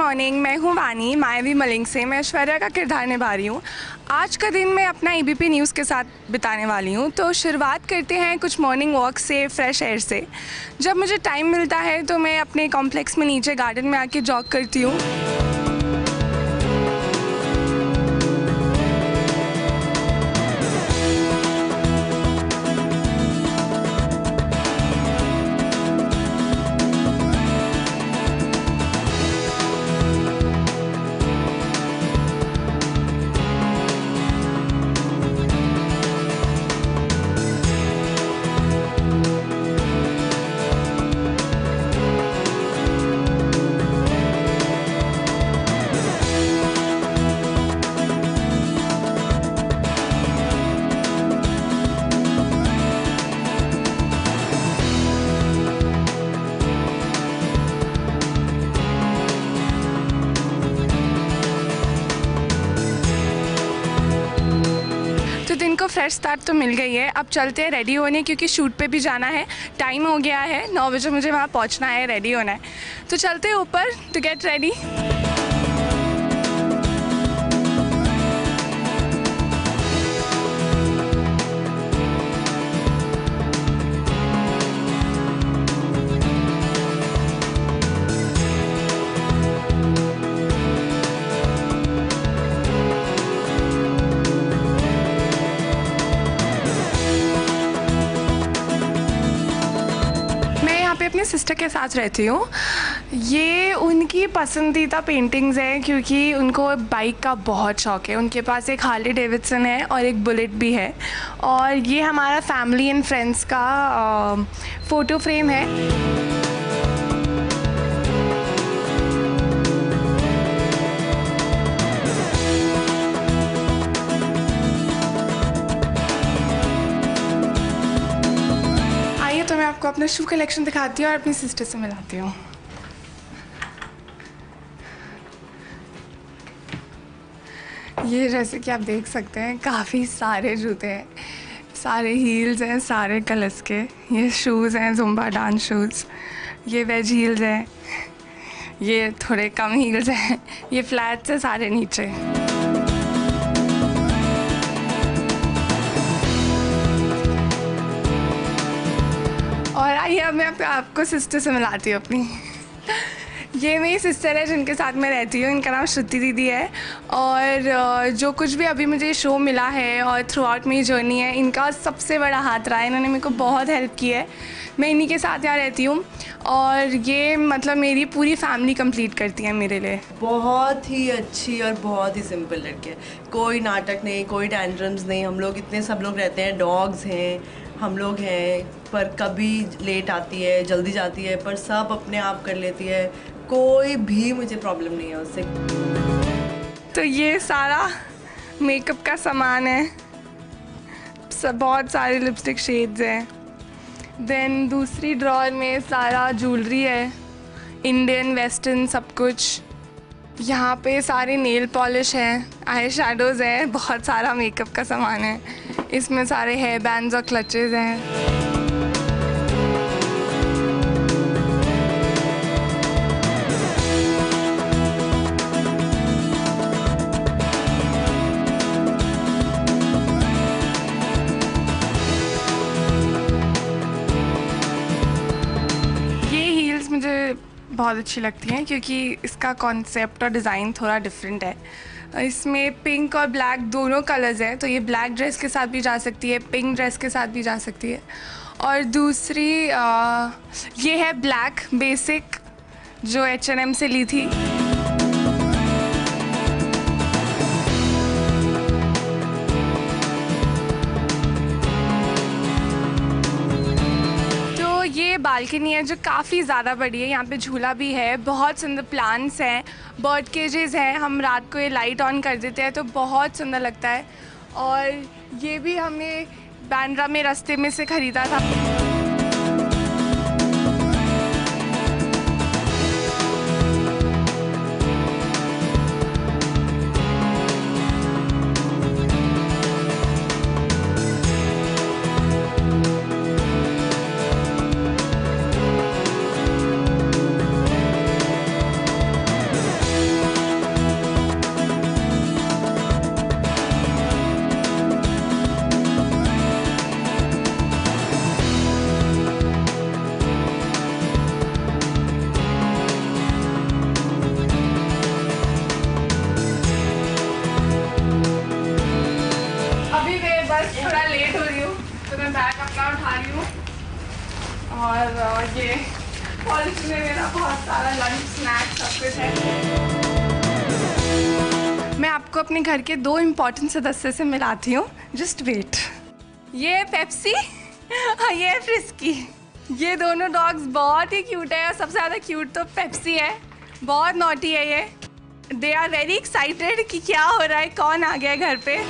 Morning, मैं हूँ वानी मायावी मलिंग से। मैं ऐश्वर्या का किरदार निभा रही हूँ। आज का दिन मैं अपना एबीपी न्यूज़ के साथ बिताने वाली हूँ। तो शुरुआत करते हैं कुछ मॉर्निंग वॉक से, फ्रेश एयर से। जब मुझे टाइम मिलता है तो मैं अपने कॉम्प्लेक्स में नीचे गार्डन में आके जॉग करती हूँ। तो दिन को फ्रेश स्टार्ट तो मिल गई है। अब चलते हैं रेडी होने, क्योंकि शूट पे भी जाना है। टाइम हो गया है 9 बजे, मुझे वहाँ पहुँचना है, रेडी होना है। तो चलते हैं ऊपर टू गेट रेडी। अपने सिस्टर के साथ रहती हूँ। ये उनकी पसंदीदा पेंटिंग्स हैं, क्योंकि उनको बाइक का बहुत शौक़ है। उनके पास एक हार्ले डेविडसन है और एक बुलेट भी है। और ये हमारा फैमिली एंड फ्रेंड्स का फ़ोटो फ्रेम है। तो मैं आपको अपना शू कलेक्शन दिखाती हूँ और अपनी सिस्टर से मिलाती हूँ। ये जैसे कि आप देख सकते हैं काफ़ी सारे जूते हैं, सारे हील्स हैं, सारे कलर्स के। ये शूज़ हैं, ज़ुम्बा डांस शूज़। ये वेज हील्स हैं, ये थोड़े कम हील्स हैं, ये फ्लैट्स हैं सारे नीचे। और आइए अब मैं आपको सिस्टर से मिलाती हूँ अपनी। ये मेरी सिस्टर है जिनके साथ मैं रहती हूँ। इनका नाम श्रुति दीदी है। और जो कुछ भी अभी मुझे शो मिला है और थ्रू आउट मेरी जर्नी है, इनका सबसे बड़ा हाथ रहा है। इन्होंने मेरे को बहुत हेल्प की है। मैं इन्हीं के साथ यहाँ रहती हूँ और ये मतलब मेरी पूरी फैमिली कंप्लीट करती है मेरे लिए। बहुत ही अच्छी और बहुत ही सिंपल लड़की है। कोई नाटक नहीं, कोई टैंट्रम्स नहीं। हम लोग इतने सब लोग रहते हैं, डॉग्स हैं, हम लोग हैं, पर कभी लेट आती है, जल्दी जाती है, पर सब अपने आप कर लेती है। कोई भी मुझे प्रॉब्लम नहीं है उससे। तो ये सारा मेकअप का सामान है, बहुत सारे लिपस्टिक शेड्स हैं। देन दूसरी ड्रॉअर में सारा ज्वेलरी है, इंडियन वेस्टर्न सब कुछ। यहाँ पे सारे नेल पॉलिश हैं, आई शैडोज़ हैं, बहुत सारा मेकअप का सामान है। इसमें सारे हेयर बैंड्स और क्लचेज़ हैं। ये हील्स मुझे बहुत अच्छी लगती हैं, क्योंकि इसका कॉन्सेप्ट और डिज़ाइन थोड़ा डिफरेंट है। इसमें पिंक और ब्लैक दोनों कलर्स हैं, तो ये ब्लैक ड्रेस के साथ भी जा सकती है, पिंक ड्रेस के साथ भी जा सकती है। और दूसरी ये है ब्लैक बेसिक, जो H&M से ली थी। ये बालकनी है जो काफ़ी ज़्यादा बड़ी है। यहाँ पे झूला भी है, बहुत सुंदर प्लांट्स हैं, बर्ड केजेस हैं। हम रात को ये लाइट ऑन कर देते हैं तो बहुत सुंदर लगता है। और ये भी हमने बांद्रा में रास्ते में से ख़रीदा था। बस थोड़ा लेट हो रही हूँ तो मैं बैग अपना उठा रही हूँ। और ये कॉलेज में मेरा बहुत सारा लंच स्नैक्स सब कुछ है। मैं आपको अपने घर के 2 इम्पॉर्टेंट सदस्य से मिलाती हूँ, जस्ट वेट। ये है पेप्सी और ये है फ्रिस्की। ये दोनों डॉग्स बहुत ही क्यूट है और सबसे ज़्यादा क्यूट तो पेप्सी है, बहुत नॉटी है ये। दे आर वेरी एक्साइटेड कि क्या हो रहा है, कौन आ गया है घर पे।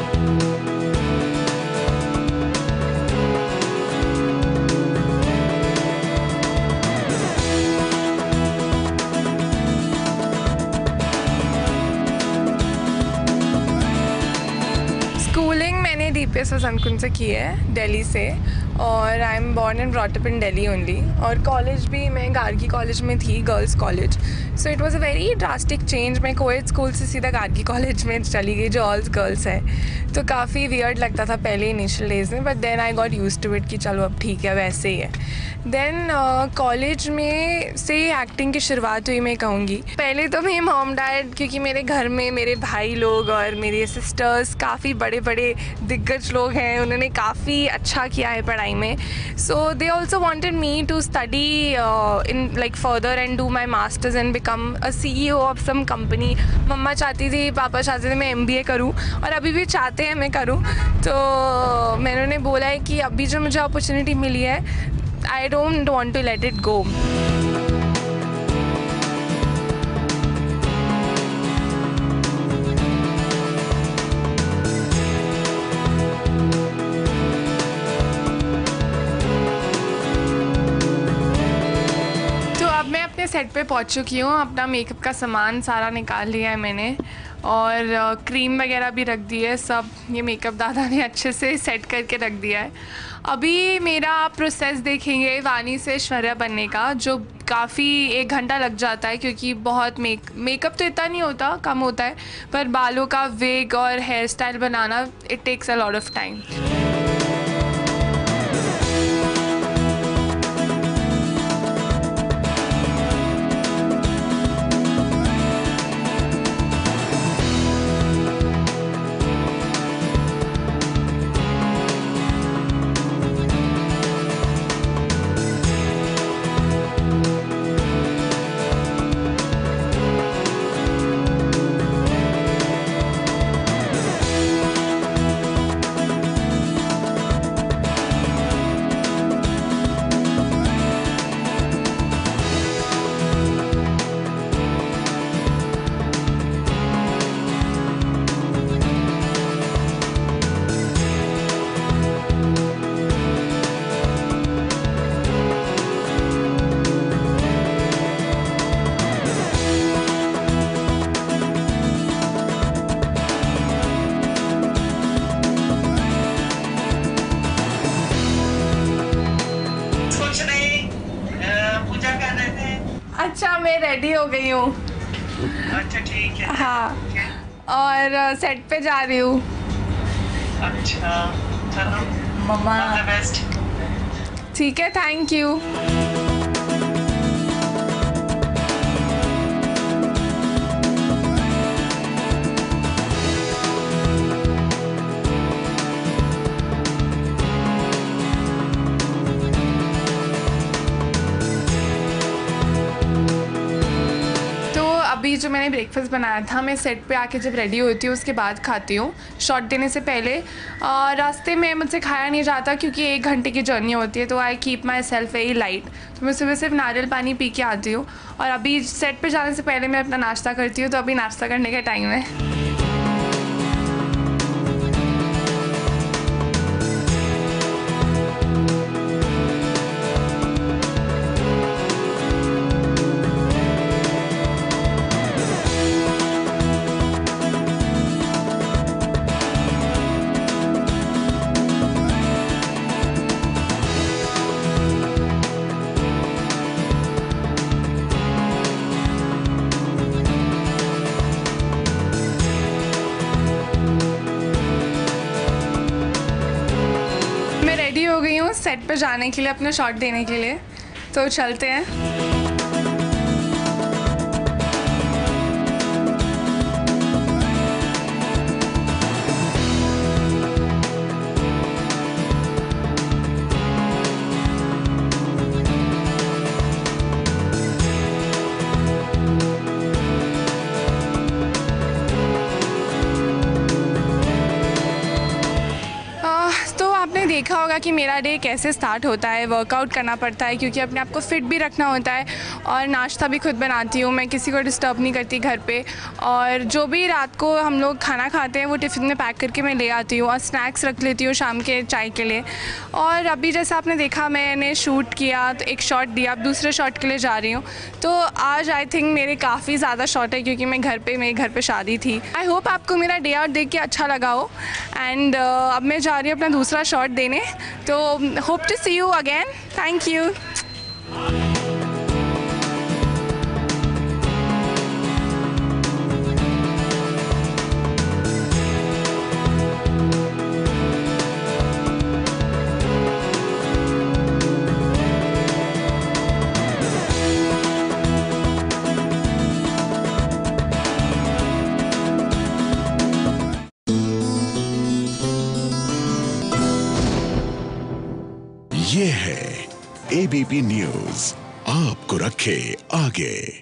स्कूलिंग मैंने DPS वसंतकुंज से की है, दिल्ली से, और I am born and brought up in Delhi only. और कॉलेज भी मैं गार्गी कॉलेज में थी, girls college. So it was a very drastic change. मैं कोएड स्कूल से सीधा गार्गी कॉलेज में चली गई जो ऑल गर्ल्स है, तो काफ़ी वियर्ड लगता था पहले इनिशियल डेज में, but then I got used to it कि चलो अब ठीक है वैसे ही है। देन कॉलेज में से एक्टिंग की शुरुआत हुई मैं कहूँगी। पहले तो मेरे मॉम डैड, क्योंकि मेरे घर में मेरे भाई लोग और मेरे सिस्टर्स काफ़ी बड़े बड़े दिग्गज लोग हैं, उन्होंने काफ़ी अच्छा किया है पढ़ाई में। So they also wanted me to study in like further and do my masters and become a CEO of some company. मम्मा चाहती थी, पापा चाहते थे मैं MBA करूँ, और अभी भी चाहते हैं मैं करूँ। तो मैंने उन्हें बोला है कि अभी जो मुझे अपॉर्चुनिटी मिली है, I don't want to let it go. Set पे पहुंच चुकी हूँ, अपना मेकअप का सामान सारा निकाल लिया है मैंने, और क्रीम वगैरह भी रख दी है सब। ये मेकअप दादा ने अच्छे से सेट करके रख दिया है। अभी मेरा प्रोसेस देखेंगे वानी से ऐश्वर्या बनने का, जो काफ़ी 1 घंटा लग जाता है, क्योंकि बहुत मेकअप तो इतना नहीं होता, कम होता है, पर बालों का विग और हेयर स्टाइल बनाना it takes a lot of time. अच्छा, मैं रेडी हो गई हूँ। अच्छा ठीक है। हाँ, और सेट पे जा रही हूँ। अच्छा चलो, मम्मा ऑल द बेस्ट। ठीक है, थैंक यू। अभी जो मैंने ब्रेकफास्ट बनाया था, मैं सेट पे आके जब रेडी होती हूँ उसके बाद खाती हूँ, शॉट देने से पहले। रास्ते में मुझसे खाया नहीं जाता क्योंकि 1 घंटे की जर्नी होती है, तो I keep myself very light. तो मैं सुबह सिर्फ नारियल पानी पी के आती हूँ, और अभी सेट पे जाने से पहले मैं अपना नाश्ता करती हूँ, तो अभी नाश्ता करने का टाइम है। हो गई हूँ सेट पे जाने के लिए, अपना शॉट देने के लिए, तो चलते हैं। दिखाऊंगा कि मेरा डे कैसे स्टार्ट होता है। वर्कआउट करना पड़ता है क्योंकि अपने आप को फिट भी रखना होता है, और नाश्ता भी खुद बनाती हूँ, मैं किसी को डिस्टर्ब नहीं करती घर पे। और जो भी रात को हम लोग खाना खाते हैं वो टिफ़िन में पैक करके मैं ले आती हूँ, और स्नैक्स रख लेती हूँ शाम के चाय के लिए। और अभी जैसा आपने देखा मैंने शूट किया तो एक शॉट दिया, अब दूसरे शॉट के लिए जा रही हूँ। तो आज आई थिंक मेरे काफ़ी ज़्यादा शॉट है क्योंकि मेरे घर पे शादी थी। आई होप आपको मेरा डे आउट देख के अच्छा लगा हो। एंड अब मैं जा रही हूँ अपना दूसरा शॉट देने, तो hope to see you again. Thank you. ये है एबीपी न्यूज़, आपको रखे आगे।